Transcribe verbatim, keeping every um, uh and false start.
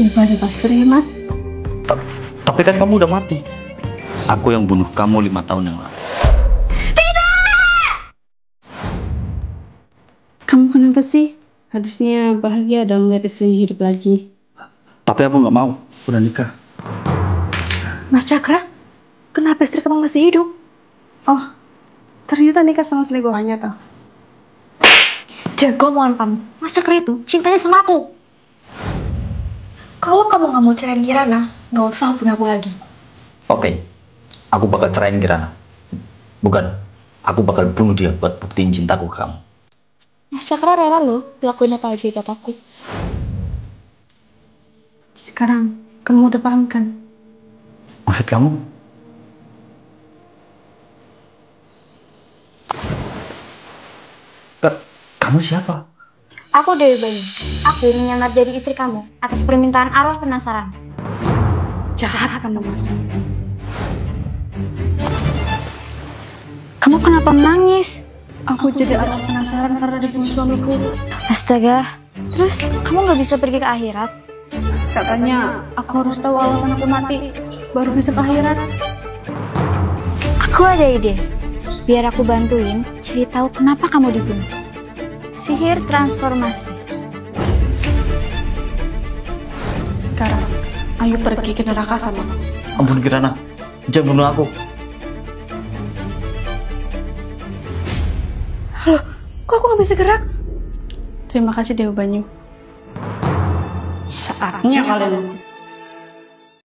Ibadah pastor ya mas. Ta- Tapi kan kamu udah mati. Aku yang bunuh kamu lima tahun yang lalu. Kamu kenapa sih? Harusnya bahagia dong lihat istrinya hidup lagi. Tapi aku nggak mau. Udah nikah. Mas Cakra, kenapa istri kamu masih hidup? Oh, ternyata nikah sama selingkuhannya toh. Jago omongan kamu. Mas Cakra itu cintanya sama aku. Kalau kamu nggak mau cerain Kirana, nggak usah hubungi aku lagi. Oke, aku bakal cerain Kirana. Bukan, aku bakal bunuh dia buat buktiin cintaku ke kamu. Mas Cakra rela loh lakuin apa aja kata aku. Sekarang kamu udah paham kan? Maksud kamu? Ka- Kamu siapa? Aku Dewi Bayu. Aku menyamar jadi istri kamu atas permintaan arwah penasaran. Jahat kamu mas. Kamu kenapa menangis? Aku jadi arwah penasaran karena dibunuh suamiku. Astaga, terus kamu nggak bisa pergi ke akhirat? Katanya aku harus tahu alasan aku mati baru bisa ke akhirat. Aku ada ide. Biar aku bantuin cari tahu kenapa kamu dibunuh. Sihir transformasi. Sekarang ayo pergi ke neraka sama aku. Ampun Kirana, jangan bunuh aku. Halo, kok aku nggak bisa gerak? Terima kasih Dewa Banyu. Saatnya kalian